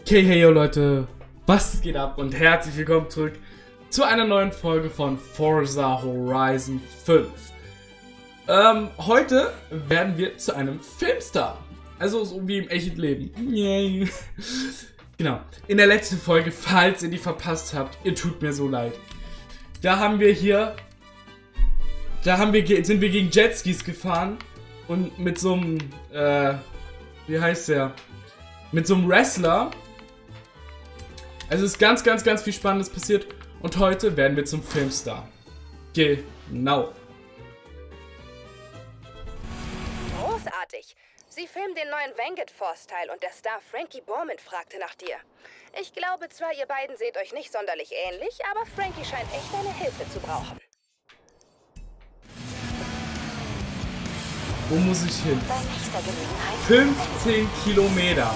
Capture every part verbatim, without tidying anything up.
Okay, hey yo Leute, was geht ab und herzlich willkommen zurück zu einer neuen Folge von Forza Horizon fünf. Ähm, heute werden wir zu einem Filmstar, also so wie im echten Leben. Yay. Genau, in der letzten Folge, falls ihr die verpasst habt, ihr tut mir so leid. Da haben wir hier, da haben wir, sind wir gegen Jetskis gefahren und mit so einem, äh, wie heißt der? Mit so einem Wrestler. Also ist ganz, ganz, ganz viel Spannendes passiert. Und heute werden wir zum Filmstar. Genau. Großartig. Sie filmen den neuen Vanguard Force-Teil und der Star Frankie Borman fragte nach dir. Ich glaube zwar, ihr beiden seht euch nicht sonderlich ähnlich, aber Frankie scheint echt deine Hilfe zu brauchen. Wo muss ich hin? Bei nächster Gelegenheit. fünfzehn Kilometer.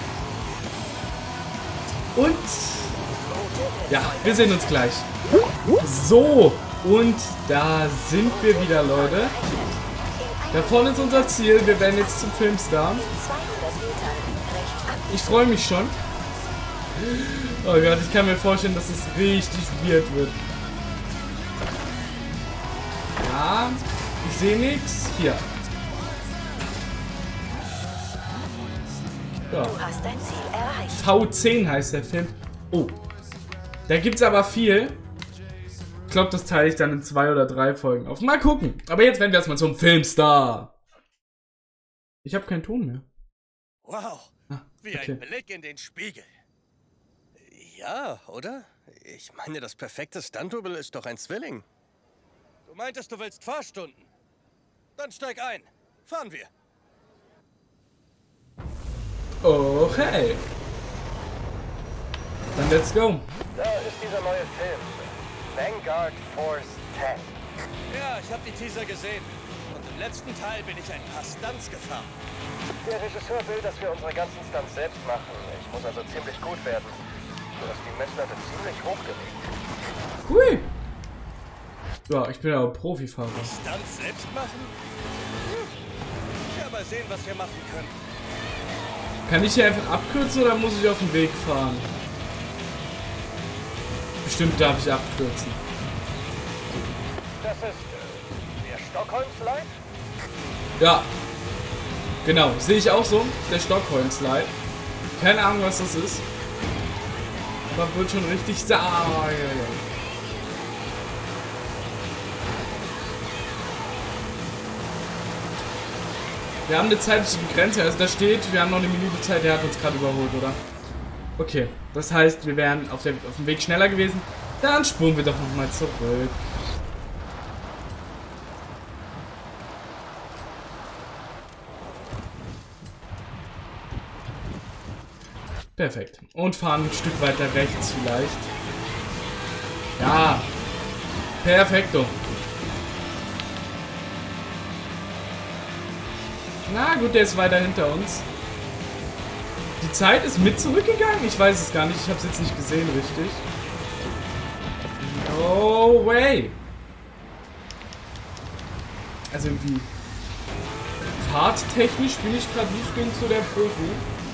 Und ja, wir sehen uns gleich. So, und da sind wir wieder, Leute. Da vorne ist unser Ziel. Wir werden jetzt zum Filmstar. Ich freue mich schon. Oh Gott, ich kann mir vorstellen, dass es richtig weird wird. Ja, ich sehe nichts. Hier. Ja. Du hast dein Ziel erreicht. V zehn heißt der Film. Oh. Da gibt's aber viel. Ich glaube, das teile ich dann in zwei oder drei Folgen auf. Mal gucken. Aber jetzt werden wir erstmal zum Filmstar. Ich habe keinen Ton mehr. Wow. Ah, Wie okay. ein Blick in den Spiegel. Ja, oder? Ich meine, das perfekte Stunt-Double ist doch ein Zwilling. Du meintest, du willst Fahrstunden? Dann steig ein. Fahren wir. Okay. Dann let's go. Da ist dieser neue Film. Vanguard Force zehn. Ja, ich habe die Teaser gesehen. Und im letzten Teil bin ich ein paar Stunts gefahren. Der Regisseur will, dass wir unsere ganzen Stunts selbst machen. Ich muss also ziemlich gut werden. Du hast die Messlatte ziemlich hochgelegt. Hui. Ja, ich bin aber Profifahrer. Stunts selbst machen? Hm. Ja, mal sehen, was wir machen können. Kann ich hier einfach abkürzen oder muss ich auf den Weg fahren? Bestimmt darf ich abkürzen. Das ist äh, der Stockholm-Slide? Ja. Genau, sehe ich auch so. Der Stockholm-Slide. Keine Ahnung, was das ist. Aber wird schon richtig sagen. Ah, ja, ja. Wir haben eine zeitliche Grenze, also da steht, wir haben noch eine Minute Zeit, der hat uns gerade überholt, oder? Okay, das heißt, wir wären auf, der, auf dem Weg schneller gewesen. Dann spulen wir doch nochmal zurück. Perfekt. Und fahren ein Stück weiter rechts vielleicht. Ja. Perfekto. Na gut, der ist weiter hinter uns. Die Zeit ist mit zurückgegangen? Ich weiß es gar nicht. Ich habe es jetzt nicht gesehen, richtig. No way. Also irgendwie fahrttechnisch bin ich gerade nicht gegen zu der Profi.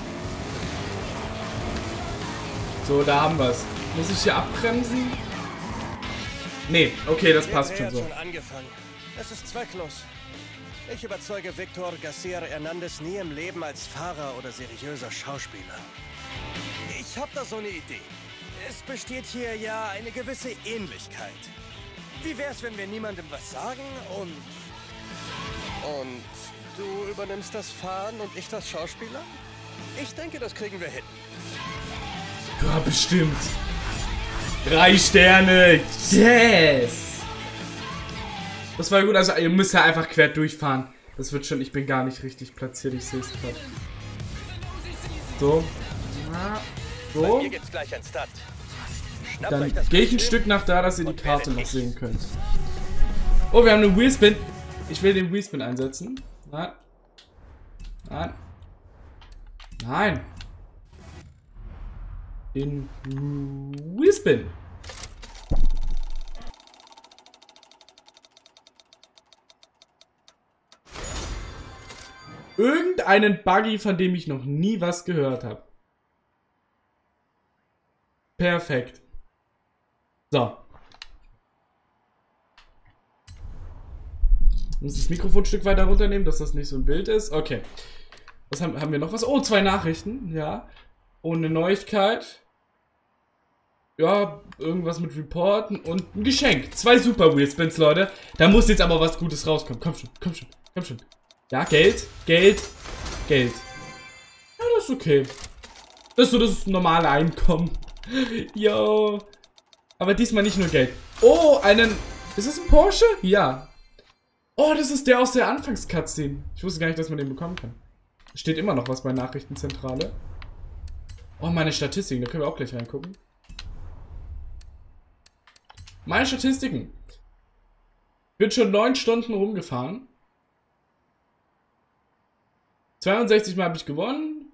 So, da haben wir es. Muss ich hier abbremsen? Nee, okay, das passt schon so. Schon angefangen. Es ist zwecklos. Ich überzeuge Victor Garcia Hernandez nie im Leben als Fahrer oder seriöser Schauspieler. Ich habe da so eine Idee. Es besteht hier ja eine gewisse Ähnlichkeit. Wie wär's, wenn wir niemandem was sagen und... Und du übernimmst das Fahren und ich das Schauspieler? Ich denke, das kriegen wir hin. Ja, bestimmt. Drei Sterne. Yes. Das war gut, also ihr müsst ja einfach quer durchfahren. Das wird schon, ich bin gar nicht richtig platziert, ich sehe es gerade. So. So. Hier gibt's gleich einen Start. Dann gehe ich ein Stück nach da, dass ihr die Karte noch sehen könnt. Oh, wir haben einen Wheelspin. Ich will den Wheelspin einsetzen. Nein. Nein. Nein. Den Wheelspin. Irgendeinen Buggy, von dem ich noch nie was gehört habe. Perfekt. So. Ich muss das Mikrofon ein Stück weiter runternehmen, dass das nicht so ein Bild ist. Okay. Was haben, haben wir noch was? Oh, zwei Nachrichten. Ja. Und eine Neuigkeit. Ja, irgendwas mit Reporten und ein Geschenk. Zwei Super Wheel Spins, Leute. Da muss jetzt aber was Gutes rauskommen. Komm schon, komm schon, komm schon. Ja, Geld, Geld, Geld. Ja, das ist okay. Das ist so das normale Einkommen. Yo. Aber diesmal nicht nur Geld. Oh, einen... Ist das ein Porsche? Ja. Oh, das ist der aus der Anfangs-Cutscene. Ich wusste gar nicht, dass man den bekommen kann. Steht immer noch was bei Nachrichtenzentrale. Oh, meine Statistiken. Da können wir auch gleich reingucken. Meine Statistiken. Bin schon neun Stunden rumgefahren. zweiundsechzig Mal habe ich gewonnen.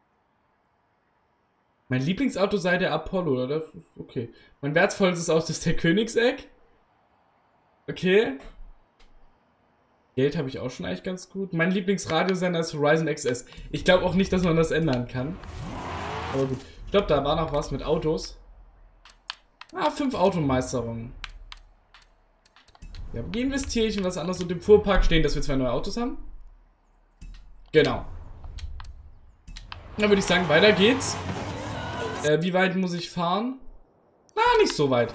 Mein Lieblingsauto sei der Apollo, oder? Okay. Mein wertvollstes Auto ist der Königseck. Okay. Geld habe ich auch schon eigentlich ganz gut. Mein Lieblingsradiosender ist Horizon X S. Ich glaube auch nicht, dass man das ändern kann. Aber gut. Ich glaube, da war noch was mit Autos. Ah, fünf Automeisterungen. Ja, wie investiere ich in was anderes und im Fuhrpark stehen, dass wir zwei neue Autos haben? Genau. Dann würde ich sagen, weiter geht's. Äh, wie weit muss ich fahren? Na, nicht so weit.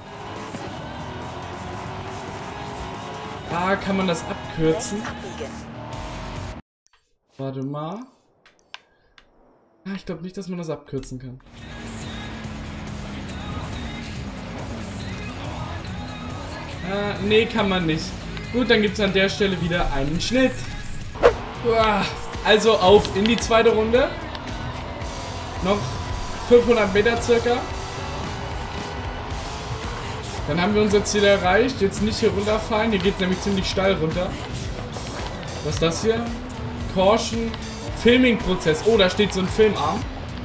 Ah, kann man das abkürzen? Warte mal. Ah, ich glaube nicht, dass man das abkürzen kann. Ah, nee, kann man nicht. Gut, dann gibt es an der Stelle wieder einen Schnitt. Uah, also auf in die zweite Runde. Noch fünfhundert Meter circa. Dann haben wir unser Ziel erreicht. Jetzt nicht hier runterfallen. Hier geht es nämlich ziemlich steil runter. Was ist das hier? Caution. Filming-Prozess. Oh, da steht so ein Filmarm.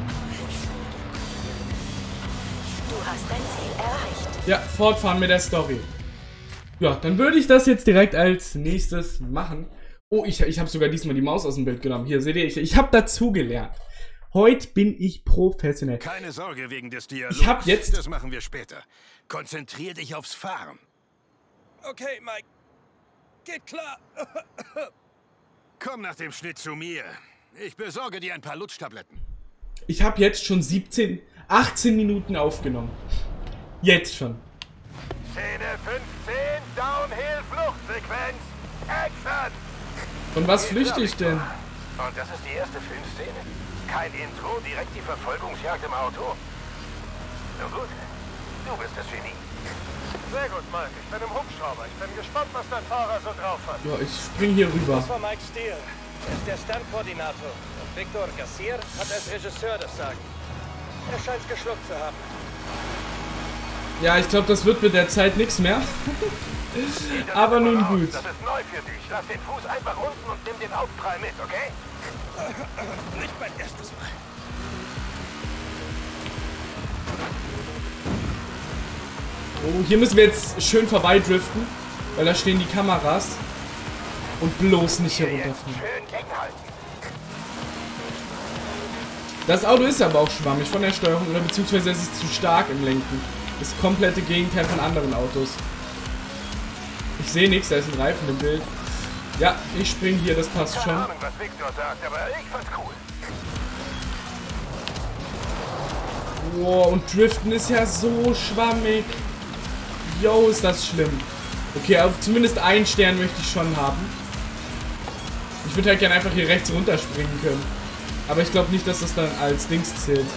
Du hast dein Ziel erreicht. Ja, fortfahren mit der Story. Ja, dann würde ich das jetzt direkt als nächstes machen. Oh, ich, ich habe sogar diesmal die Maus aus dem Bild genommen. Hier, seht ihr, ich, ich habe dazugelernt. Heute bin ich professionell. Keine Sorge wegen des Dialogs. Ich habe jetzt... Das machen wir später. Konzentrier dich aufs Fahren. Okay, Mike. Geht klar. Komm nach dem Schnitt zu mir. Ich besorge dir ein paar Lutschtabletten. Ich habe jetzt schon siebzehn, achtzehn Minuten aufgenommen. Jetzt schon. Szene fünfzehn, Downhill-Fluchtsequenz. Action! Von was flüchte ich denn? Und das ist die erste Filmszene? Kein Intro, direkt die Verfolgungsjagd im Auto? Nun gut, du bist das Genie. Sehr gut, Mike. Ich bin im Hubschrauber. Ich bin gespannt, was dein Fahrer so drauf hat. Ja, ich spring hier rüber. Das war Mike Steele. Er ist der Stunt-Koordinator. Und Victor Garcia hat als Regisseur das Sagen. Er scheint es geschluckt zu haben. Ja, ich glaube, das wird mit der Zeit nichts mehr. Aber nun gut. Das ist neu für dich. Lass den Fuß einfach unten und nimm den Aufprall mit, okay? Nicht mein erstes Mal. Oh, hier müssen wir jetzt schön vorbeidriften, weil da stehen die Kameras. Und bloß nicht hier runterfahren. Schön eng halten. Das Auto ist aber auch schwammig von der Steuerung, oder beziehungsweise es ist zu stark im Lenken. Das komplette Gegenteil von anderen Autos. Ich sehe nichts, da ist ein Reifen im Bild. Ja, ich spring hier, das passt schon. Keine Ahnung, was Victor sagt, aber ich fand's cool. Wow, und Driften ist ja so schwammig. Yo, ist das schlimm. Okay, aber zumindest einen Stern möchte ich schon haben. Ich würde halt gerne einfach hier rechts runterspringen können. Aber ich glaube nicht, dass das dann als Dings zählt.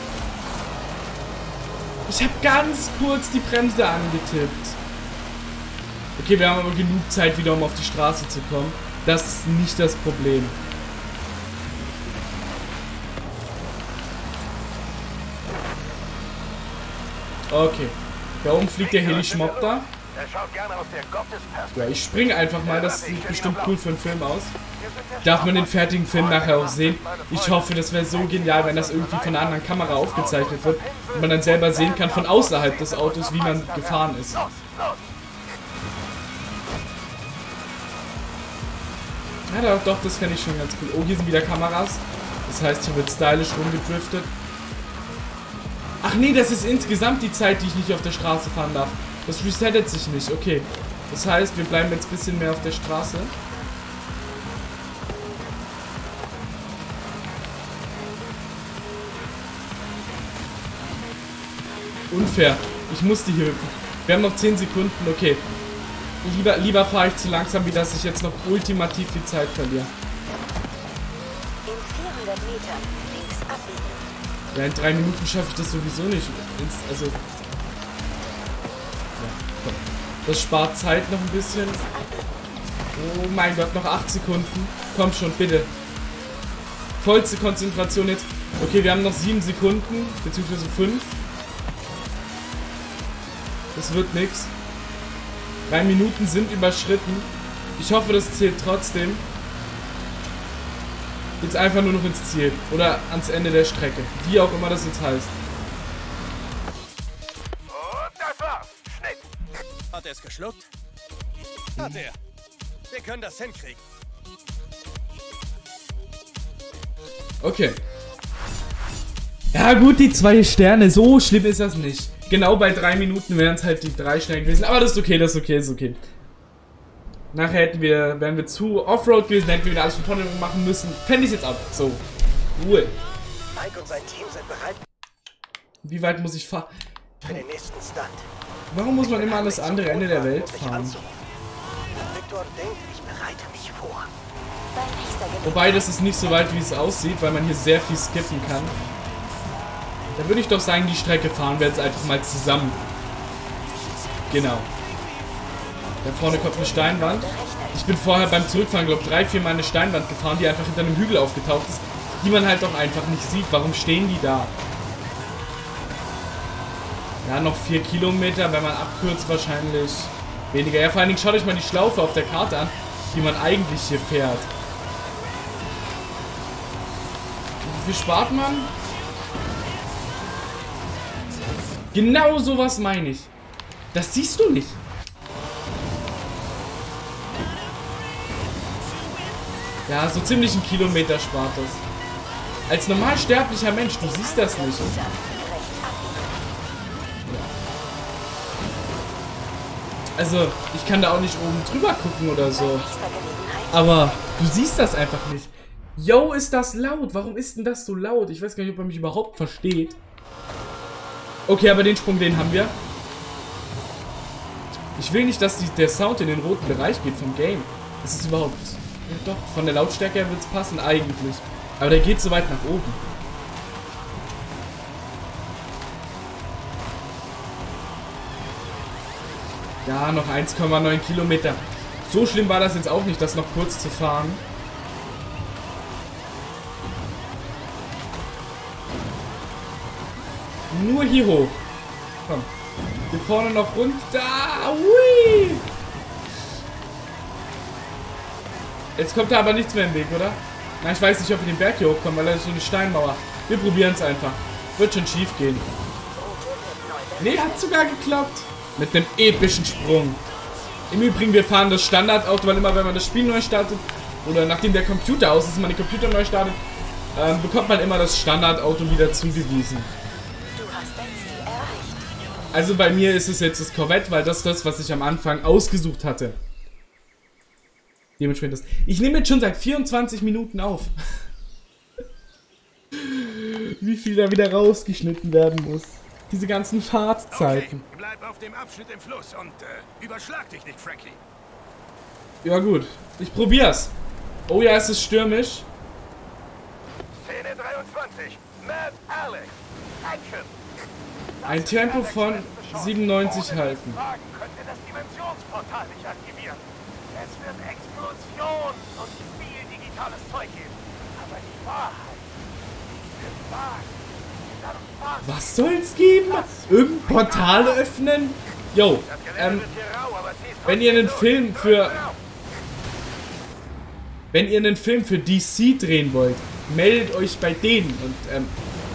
Ich habe ganz kurz die Bremse angetippt. Okay, wir haben aber genug Zeit wieder, um auf die Straße zu kommen. Das ist nicht das Problem. Okay. Da oben fliegt der Heli-Schmopp da. Ja, ich springe einfach mal. Das sieht bestimmt cool für einen Film aus. Darf man den fertigen Film nachher auch sehen? Ich hoffe, das wäre so genial, wenn das irgendwie von einer anderen Kamera aufgezeichnet wird und man dann selber sehen kann von außerhalb des Autos, wie man gefahren ist. Ja, doch, doch, das fände ich schon ganz cool. Oh, hier sind wieder Kameras. Das heißt, hier wird stylisch rumgedriftet. Ach, Ach nee, das ist insgesamt die Zeit, die ich nicht auf der Straße fahren darf. Das resettet sich nicht. Okay. Das heißt, wir bleiben jetzt ein bisschen mehr auf der Straße. Unfair. Ich musste hier hüpfen. Wir haben noch zehn Sekunden. Okay. Lieber, lieber fahre ich zu langsam, wie dass ich jetzt noch ultimativ viel Zeit verliere. In vierhundert Metern links abbiegen. Ja, in drei Minuten schaffe ich das sowieso nicht. Also... Ja, komm. Das spart Zeit noch ein bisschen. Oh mein Gott, noch acht Sekunden. Komm schon, bitte. Vollste Konzentration jetzt. Okay, wir haben noch sieben Sekunden, beziehungsweise fünf. Das wird nichts. Drei Minuten sind überschritten. Ich hoffe, das zählt trotzdem. Jetzt einfach nur noch ins Ziel. Oder ans Ende der Strecke. Wie auch immer das jetzt heißt. Und das war's. Schnitt. Hat er es geschluckt? Hat er. Wir können das hinkriegen. Okay. Ja gut, die zwei Sterne. So schlimm ist das nicht. Genau bei drei Minuten wären es halt die drei Sterne gewesen. Aber das ist okay, das ist okay, das ist okay. Nachher hätten wir, wären wir zu Offroad gewesen, hätten wir wieder alles von vorne machen müssen. Fände ich jetzt ab. So. Ruhe. Mike und sein Team sind bereit Wie weit muss ich fahren? für den nächsten Stunt. Warum muss man immer an das andere Ende der Welt fahren? Victor denkt, ich bereite mich vor. Wobei, das ist nicht so weit, wie es aussieht, weil man hier sehr viel skippen kann. Da würde ich doch sagen, die Strecke fahren wir jetzt einfach mal zusammen. Genau. Da vorne kommt eine Steinwand. Ich bin vorher beim Zurückfahren, glaube ich, drei, vier Mal eine Steinwand gefahren, die einfach hinter einem Hügel aufgetaucht ist, die man halt auch einfach nicht sieht. Warum stehen die da? Ja, noch vier Kilometer, wenn man abkürzt, wahrscheinlich weniger. Ja, vor allen Dingen schaut euch mal die Schlaufe auf der Karte an, die man eigentlich hier fährt. Wie viel spart man? Genau sowas meine ich. Das siehst du nicht. Ja, so ziemlich einen Kilometer spart das. Als normal sterblicher Mensch, du siehst das nicht. Also, ich kann da auch nicht oben drüber gucken oder so. Aber du siehst das einfach nicht. Yo, ist das laut? Warum ist denn das so laut? Ich weiß gar nicht, ob er mich überhaupt versteht. Okay, aber den Sprung, den haben wir. Ich will nicht, dass die, der Sound in den roten Bereich geht vom Game. Das ist überhaupt... Ja doch, von der Lautstärke her wird es passen eigentlich. Aber der geht so weit nach oben. Ja, noch eins Komma neun Kilometer. So schlimm war das jetzt auch nicht, das noch kurz zu fahren. Nur hier hoch. Komm. Hier vorne noch runter. Hui. Jetzt kommt da aber nichts mehr im Weg, oder? Na, ich weiß nicht, ob wir den Berg hier hochkommen, weil da ist so eine Steinmauer. Wir probieren es einfach. Wird schon schief gehen. Nee, hat sogar geklappt. Mit einem epischen Sprung. Im Übrigen, wir fahren das Standardauto, weil immer, wenn man das Spiel neu startet, oder nachdem der Computer aus ist, man den Computer neu startet, ähm, bekommt man immer das Standardauto wieder zugewiesen. Also bei mir ist es jetzt das Corvette, weil das ist das, was ich am Anfang ausgesucht hatte. Dementsprechend das. Ich nehme jetzt schon seit vierundzwanzig Minuten auf. Wie viel da wieder rausgeschnitten werden muss. Diese ganzen Fahrtzeiten. Okay, bleib auf dem Abschnitt im Fluss und äh, überschlag dich nicht, Frankie. Ja gut, ich probier's. Oh ja, es ist stürmisch. Szene dreiundzwanzig. Matt Alex. Action. Ein Tempo von siebenundneunzig halten. Fragen könnte das Dimensionsportal nicht aktivieren. Es wird Explosion und viel digitales Zeug geben. Aber die Wahrheit wird wahr. Was soll's geben? Irgendein Portal öffnen? Yo, ähm, wenn ihr einen Film für... Wenn ihr einen Film für D C drehen wollt, meldet euch bei denen und, ähm...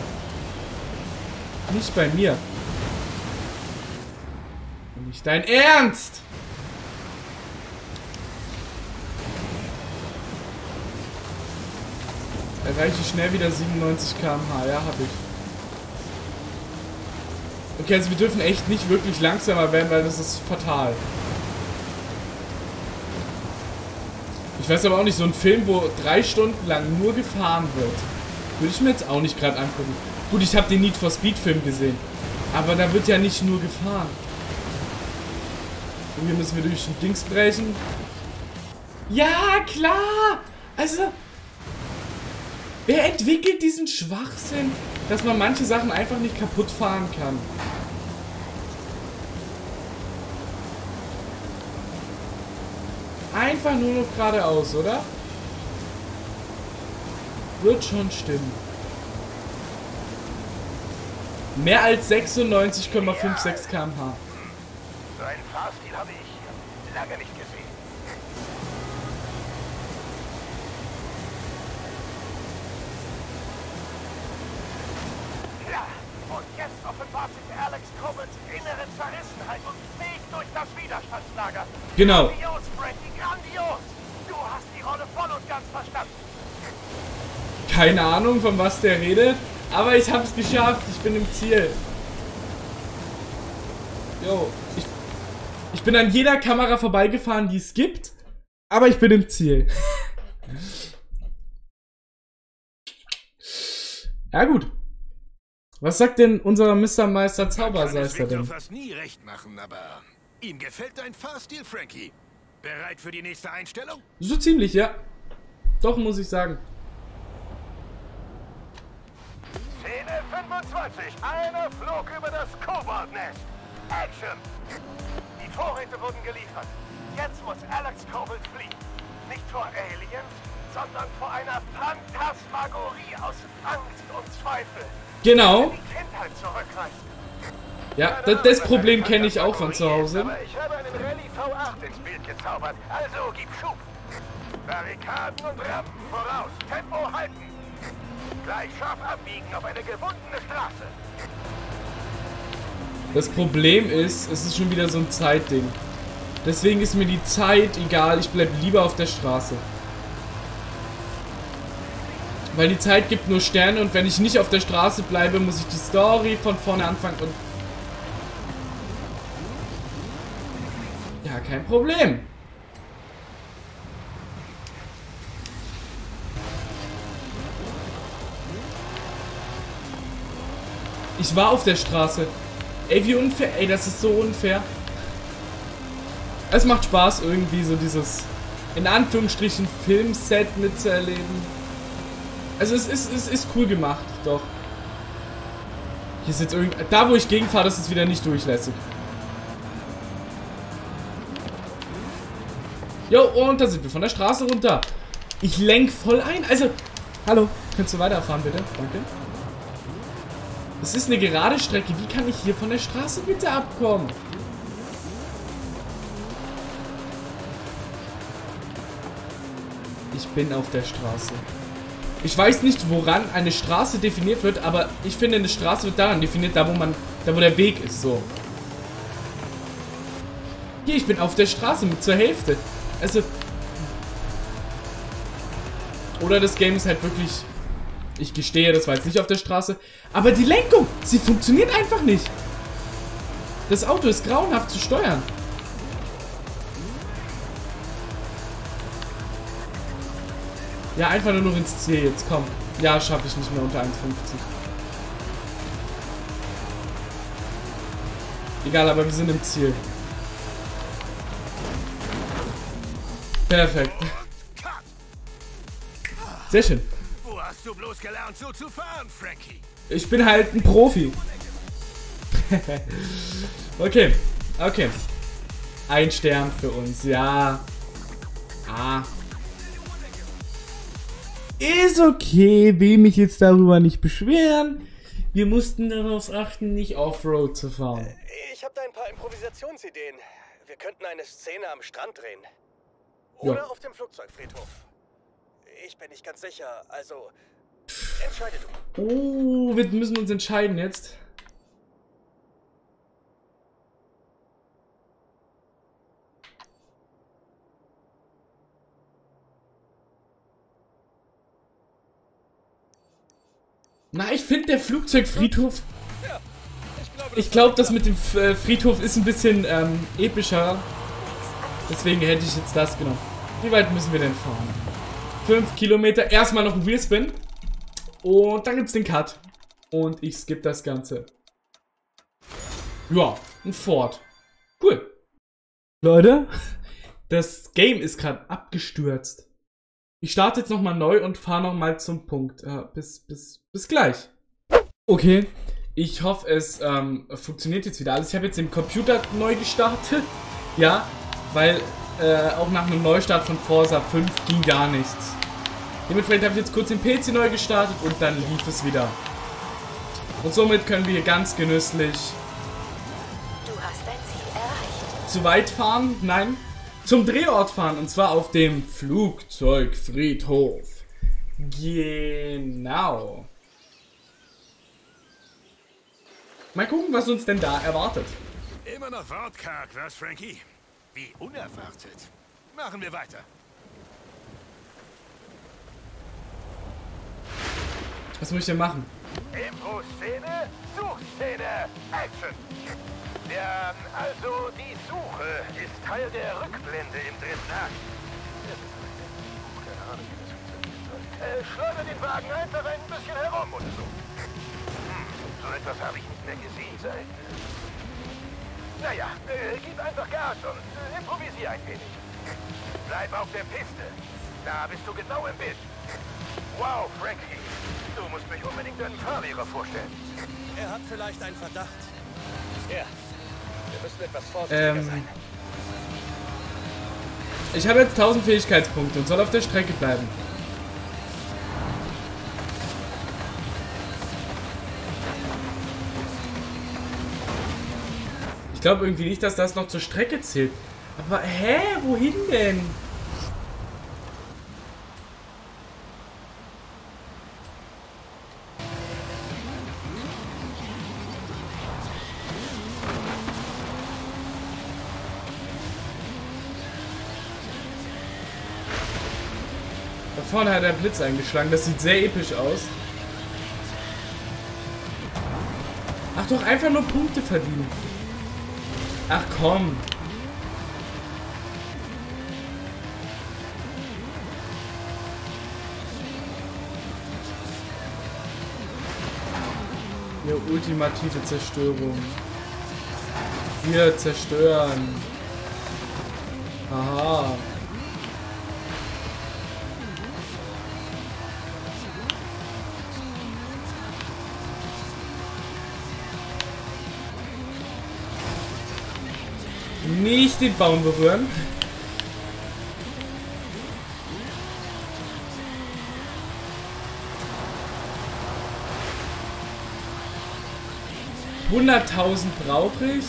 nicht bei mir. Nicht dein Ernst! Erreiche schnell wieder siebenundneunzig Kilometer pro Stunde. Ja, hab ich. Okay, also wir dürfen echt nicht wirklich langsamer werden, weil das ist fatal. Ich weiß aber auch nicht, so ein Film, wo drei Stunden lang nur gefahren wird, würde ich mir jetzt auch nicht gerade angucken. Gut, ich habe den Need for Speed Film gesehen, aber da wird ja nicht nur gefahren. Und hier müssen wir durch den Dings brechen. Ja, klar! Also, wer entwickelt diesen Schwachsinn, dass man manche Sachen einfach nicht kaputt fahren kann? Einfach nur noch geradeaus, oder? Wird schon stimmen. Mehr als sechsundneunzig Komma sechsundfünfzig Kilometer pro Stunde. So einen Fahrstil habe ich lange nicht gesehen. Ja, und jetzt offenbart sich Alex Kobels innere Zerrissenheit und Weg durch das Widerstandslager. Genau. Grandios, Frankie, grandios! Du hast die Rolle voll und ganz verstanden. Keine Ahnung, von was der redet, aber ich hab's geschafft. Ich bin im Ziel. Jo, ich, ich bin an jeder Kamera vorbeigefahren, die es gibt, aber ich bin im Ziel. Ja gut. Was sagt denn unser Mister Meister Zauberseister denn? Ich kann fast nie recht machen, aber ihm gefällt dein Fahrstil, Frankie. Bereit für die nächste Einstellung? So ziemlich, ja. Doch, muss ich sagen. Szene fünfundzwanzig. Einer flog über das Kobold-Nest. Action! Die Vorräte wurden geliefert. Jetzt muss Alex Kobelt fliehen. Nicht vor Aliens, sondern vor einer Phantasmagorie aus Angst und Zweifel. Genau. Die Kindheit zurückreißt. Ja, das, das Problem kenne ich auch von zu Hause. Aber ich habe einen Rallye V acht ins Bild gezaubert. Also gib Schub. Barrikaden und Rampen voraus. Tempo halten. Gleich scharf abbiegen auf eine gewundene Straße. Das Problem ist, es ist schon wieder so ein Zeitding. Deswegen ist mir die Zeit egal, ich bleib lieber auf der Straße. Weil die Zeit gibt nur Sterne und wenn ich nicht auf der Straße bleibe, muss ich die Story von vorne anfangen und... Ja, kein Problem. Ich war auf der Straße. Ey, wie unfair. Ey, das ist so unfair. Es macht Spaß, irgendwie so dieses, in Anführungsstrichen, Filmset mitzuerleben. Also es ist, es ist cool gemacht, doch. Hier ist jetzt irgendwie... Da, wo ich gegenfahre, das ist wieder nicht durchlässig. Jo, und da sind wir von der Straße runter. Ich lenk voll ein. Also, hallo, kannst du weiterfahren, bitte? Danke. Es ist eine gerade Strecke. Wie kann ich hier von der Straße bitte abkommen? Ich bin auf der Straße. Ich weiß nicht, woran eine Straße definiert wird, aber ich finde, eine Straße wird daran definiert, da wo man, da wo der Weg ist, so. Hier, ich bin auf der Straße mit zur Hälfte. Also. Oder das Game ist halt wirklich... Ich gestehe, das war jetzt nicht auf der Straße. Aber die Lenkung, sie funktioniert einfach nicht. Das Auto ist grauenhaft zu steuern. Ja, einfach nur noch ins Ziel jetzt, komm. Ja, schaffe ich nicht mehr unter eins fünfzig. Egal, aber wir sind im Ziel. Perfekt. Sehr schön. Wo hast du bloß gelernt, so zu fahren, Frankie? Ich bin halt ein Profi. Okay, okay. Ein Stern für uns, ja. Ah. Ist okay, will mich jetzt darüber nicht beschweren. Wir mussten darauf achten, nicht Offroad zu fahren. Ich habe da ein paar Improvisationsideen. Wir könnten eine Szene am Strand drehen. Oder Ja. auf dem Flugzeugfriedhof. Ich bin nicht ganz sicher, also entscheide du. Oh, wir müssen uns entscheiden jetzt. Na, ich finde der Flugzeugfriedhof... Ja, ich glaube, Ich glaube, das mit dem äh, Friedhof ist ein bisschen ähm, epischer. Deswegen hätte ich jetzt das genommen. Wie weit müssen wir denn fahren? fünf Kilometer. Erstmal noch ein Wheelspin. Und dann gibt's den Cut. Und ich skippe das Ganze. Ja, ein Ford. Cool. Leute, das Game ist gerade abgestürzt. Ich starte jetzt nochmal neu und fahre nochmal zum Punkt. Äh, bis, bis, bis gleich. Okay. Ich hoffe, es ähm, funktioniert jetzt wieder alles. Ich habe jetzt den Computer neu gestartet. Ja, weil äh, auch nach einem Neustart von Forza fünf ging gar nichts. Dementsprechend habe ich jetzt kurz den P C neu gestartet und dann lief es wieder. Und somit können wir hier ganz genüsslich Du hast dein Ziel erreicht. zu weit fahren. Nein, zum Drehort fahren. Und zwar auf dem Flugzeugfriedhof. Genau. Mal gucken, was uns denn da erwartet. Immer noch wortkarg, was, Frankie? Wie unerwartet. Machen wir weiter. Was muss ich denn machen? Impro-Szene, Suchszene, Action! Ja, also die Suche ist Teil der Rückblende im dritten Akt. Keine Ahnung, wie das funktionieren soll. Äh, schleuder den Wagen einfach ein bisschen herum oder so. Hm, so etwas habe ich nicht mehr gesehen seit... Naja, äh, gib einfach Gas und äh, improvisier ein wenig. Bleib auf der Piste. Da bist du genau im Bild. Wow, Frankie. Du musst mich unbedingt deinen Fahrlehrer vorstellen. Er hat vielleicht einen Verdacht. Ja, wir müssen etwas vorsichtiger Ähm, sein. ich habe jetzt tausend Fähigkeitspunkte und soll auf der Strecke bleiben. Ich glaube irgendwie nicht, dass das noch zur Strecke zählt. Aber, hä? Wohin denn? Da vorne hat der Blitz eingeschlagen. Das sieht sehr episch aus. Ach doch, einfach nur Punkte verdienen. Ach komm. Ja, ultimative Zerstörung. Wir zerstören. Aha. Nicht den Baum berühren. hunderttausend brauche ich.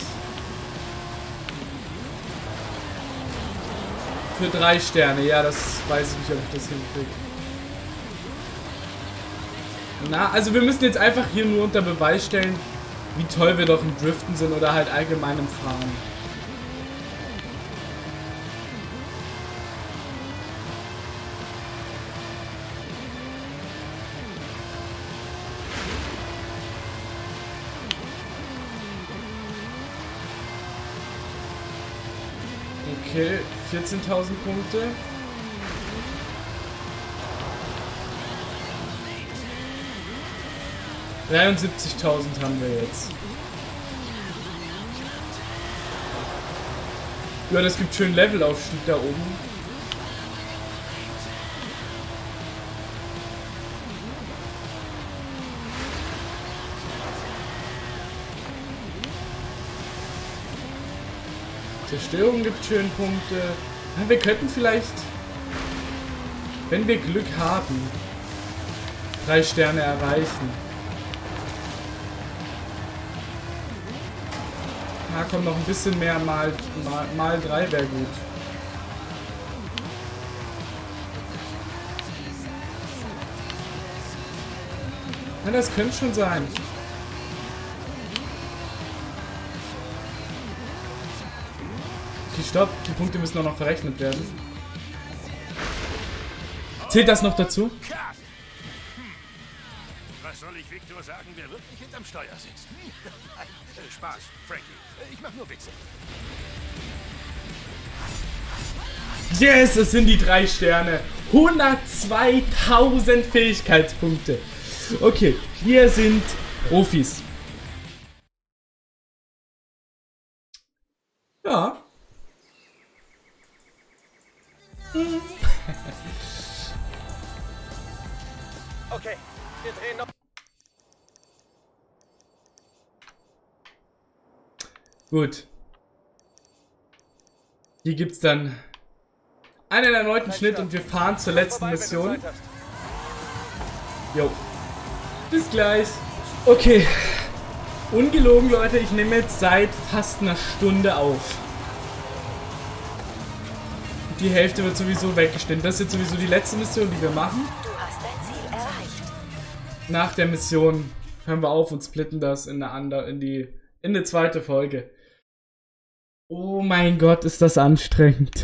Für drei Sterne. Ja, das weiß ich nicht, ob ich das hinkriege. Na, also wir müssen jetzt einfach hier nur unter Beweis stellen, wie toll wir doch im Driften sind oder halt allgemein im Fahren. Okay, vierzehntausend Punkte. dreiundsiebzigtausend haben wir jetzt. Ja, das gibt schön Levelaufstieg da oben. Zerstörung gibt schön Punkte. Ja, wir könnten vielleicht, wenn wir Glück haben, drei Sterne erreichen. Na komm, noch ein bisschen mehr mal, mal, mal drei wäre gut. Ja, das könnte schon sein. Okay, stopp. Die Punkte müssen auch noch verrechnet werden. Zählt das noch dazu? Hm. Was soll ich Victor sagen, wer wirklich hinterm Steuer sitzt? Spaß, Frankie. Ich mach nur Witze. Yes, es sind die drei Sterne. hundertzweitausend Fähigkeitspunkte. Okay, wir sind Profis. Ja. Okay, wir drehen noch. Gut. Hier gibt's dann einen erneuten Schnitt und wir fahren zur letzten Mission. Jo. Bis gleich. Okay. Ungelogen, Leute, ich nehme jetzt seit fast einer Stunde auf. Die Hälfte wird sowieso weggeschnitten. Das ist jetzt sowieso die letzte Mission, die wir machen. Du hast dein Ziel erreicht. Nach der Mission hören wir auf und splitten das in eine andere, in die, in eine zweite Folge. Oh mein Gott, ist das anstrengend.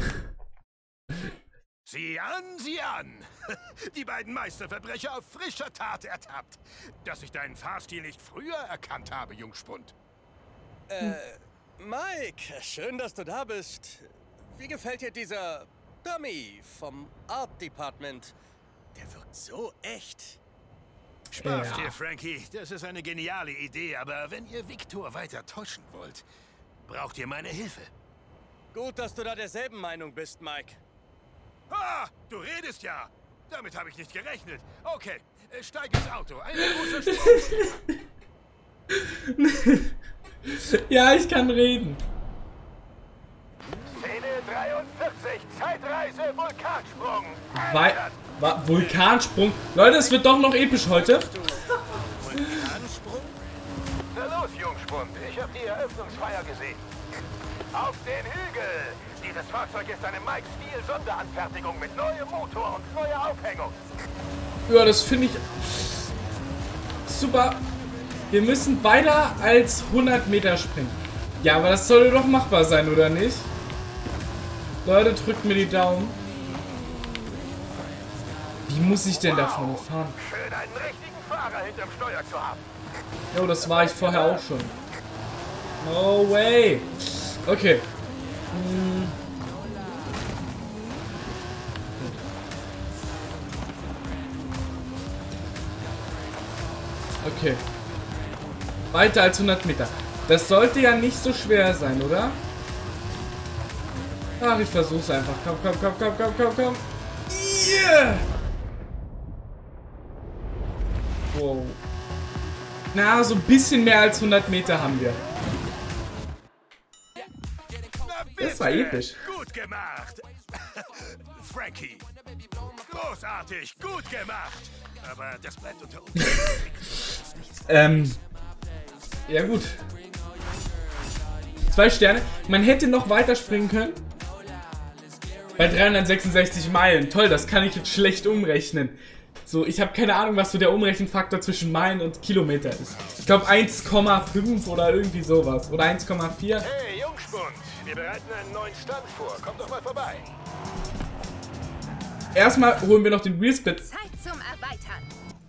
Sieh an, sieh an. Die beiden Meisterverbrecher auf frischer Tat ertappt. Dass ich deinen Fahrstil nicht früher erkannt habe, Jungspund. Äh, Mike, schön, dass du da bist. Wie gefällt dir dieser Dummy vom Art Department? Der wirkt so echt. Spaß Ja. dir, Frankie. Das ist eine geniale Idee, aber wenn ihr Victor weiter täuschen wollt, braucht ihr meine Hilfe. Gut, dass du da derselben Meinung bist, Mike. Ah, du redest ja. Damit habe ich nicht gerechnet. Okay, äh, steig ins Auto. Ein großer Sprung. Ja, ich kann reden. Szene dreiundvierzig, Zeitreise, Vulkansprung. Wei Wa Vulkansprung. Leute, es wird doch noch episch heute. Vulkansprung? Na los, Jungspund. Ich habe die Eröffnungsfeier gesehen. Auf den Hügel. Dieses Fahrzeug ist eine Mike Steel Sonderanfertigung mit neuem Motor und neuer Aufhängung. Ja, das finde ich super. Wir müssen weiter als hundert Meter springen. Ja, aber das sollte doch machbar sein, oder nicht? Leute, drückt mir die Daumen. Wie muss ich denn da vorne fahren? Schön, einen richtigen Fahrer hinterm Steuer zu haben. Jo, das war ich vorher auch schon. No way. Okay. Hm. Okay. Weiter als hundert Meter. Das sollte ja nicht so schwer sein, oder? Ach, ich versuch's einfach. Komm, komm, komm, komm, komm, komm, komm. Yeah! Wow. Na, so ein bisschen mehr als hundert Meter haben wir. Das war episch. Gut gemacht. Frankie. Großartig, gut gemacht. Aber das bleibt unter uns. Ähm. Ja, gut. Zwei Sterne. Man hätte noch weiter springen können. Bei dreihundertsechsundsechzig Meilen. Toll, das kann ich jetzt schlecht umrechnen. So, ich habe keine Ahnung, was so der Umrechenfaktor zwischen Meilen und Kilometer ist. Ich glaube eins Komma fünf oder irgendwie sowas. Oder eins Komma vier. Hey, Jungspund. Wir bereiten einen neuen Stand vor. Komm doch mal vorbei. Erstmal holen wir noch den Wheelspin. Zeit zum Erweitern.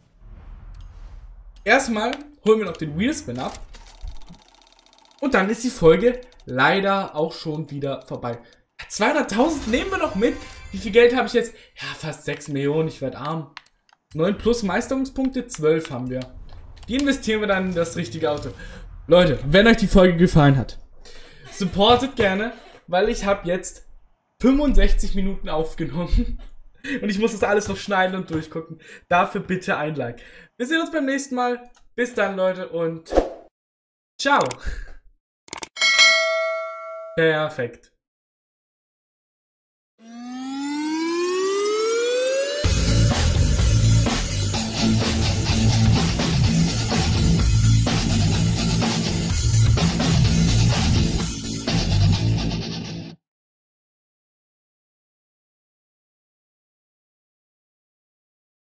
Erstmal holen wir noch den Wheelspin ab. Und dann ist die Folge leider auch schon wieder vorbei. zweihunderttausend nehmen wir noch mit. Wie viel Geld habe ich jetzt? Ja, fast sechs Millionen. Ich werde arm. neun plus Meisterungspunkte, zwölf haben wir. Die investieren wir dann in das richtige Auto. Leute, wenn euch die Folge gefallen hat, supportet gerne, weil ich habe jetzt fünfundsechzig Minuten aufgenommen. Und ich muss das alles noch schneiden und durchgucken. Dafür bitte ein Like. Wir sehen uns beim nächsten Mal. Bis dann, Leute, und ciao. Perfekt.